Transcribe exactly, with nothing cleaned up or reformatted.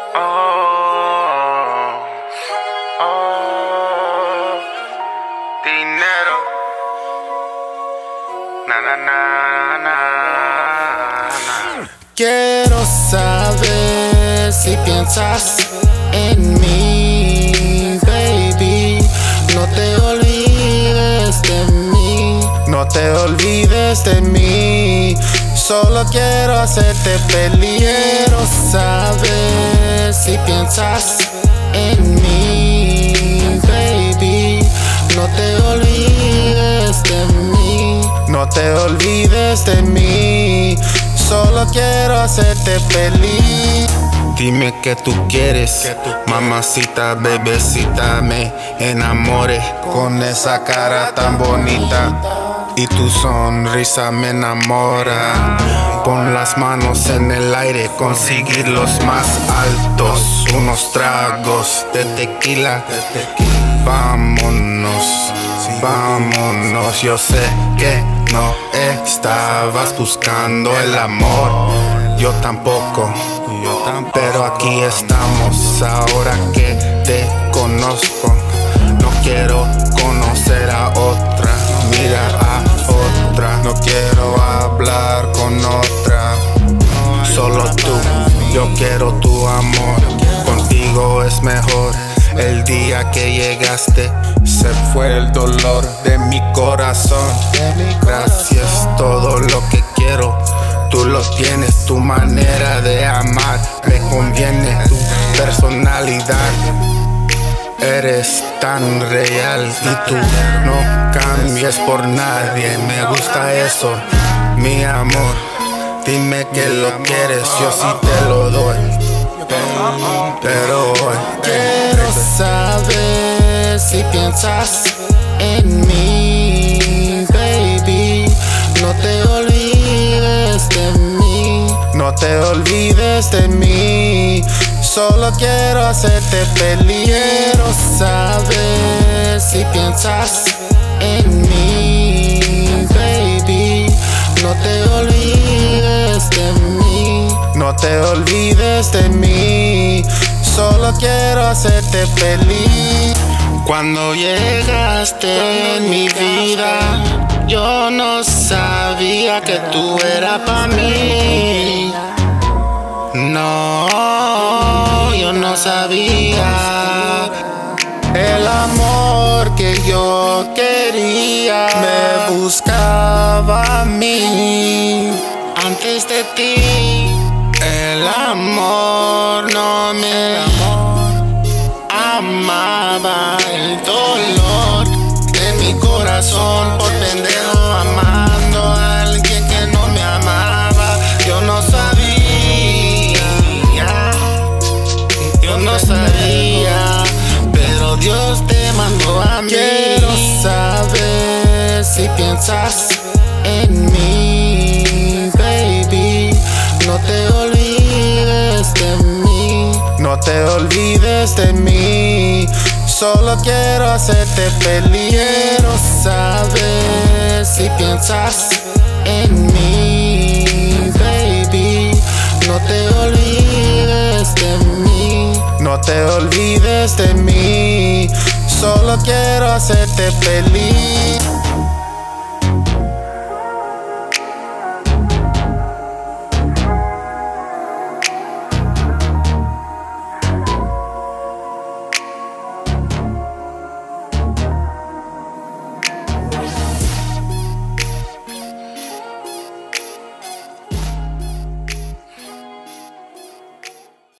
Oh, oh, dinero. Na, na, na, na, na. Quiero saber si piensas en mí, baby. No te olvides de mí, no te olvides de mí. Solo quiero hacerte feliz. Quiero saber si piensas en mí, baby. No te olvides de mí, no te olvides de mí. Solo quiero hacerte feliz. Dime que tú quieres, mamacita, bebecita, me enamore con esa cara tan bonita y tu sonrisa me enamora. Pon las manos en el aire, conseguir los más altos, unos tragos de tequila. Vámonos, vámonos, yo sé que no estabas buscando el amor, yo tampoco, pero aquí estamos ahora que te conozco. No quiero conocer a otra, mira a otra. No quiero hablar con otra, solo tú. Yo quiero tu amor, contigo es mejor. El día que llegaste se fue el dolor de mi corazón. Gracias, todo lo que quiero tú lo tienes, tu manera de amar me conviene, tu personalidad. Eres tan real y tú no cambies por nadie. Me gusta eso, mi amor. Dime que lo quieres, yo sí te lo doy. Pero hoy quiero saber si piensas en mí, baby. No te olvides de mí, no te olvides de mí. Solo quiero hacerte feliz. Quiero saber si piensas en mí, baby. No te olvides de mí, no te olvides de mí. Solo quiero hacerte feliz. Cuando llegaste en mi vida, yo no sabía que tú eras para mí. No, yo no sabía. El amor que yo quería me buscaba a mí. Antes de ti, el amor no me amaba. El dolor de mi corazón por pendejo amando a alguien que no me amaba. Yo no sabía, yo no sabía, pero Dios te mandó a mí. Quiero saber si piensas en mí, baby. No te olvides de mí, no te olvides de mí. Solo quiero hacerte feliz. Quiero saber si piensas en mí, baby. No te olvides de mí, no te olvides de mí. Solo quiero hacerte feliz.